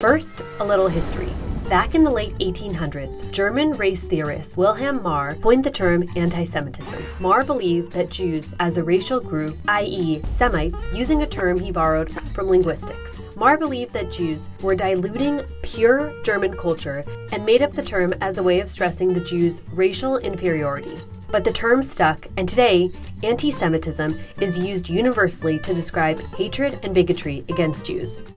First, a little history. Back in the late 1800s, German race theorist Wilhelm Marr coined the term anti-Semitism. Marr believed that Jews as a racial group, i.e. Semites, using a term he borrowed from linguistics. Marr believed that Jews were diluting pure German culture and made up the term as a way of stressing the Jews' racial inferiority. But the term stuck, and today, anti-Semitism is used universally to describe hatred and bigotry against Jews.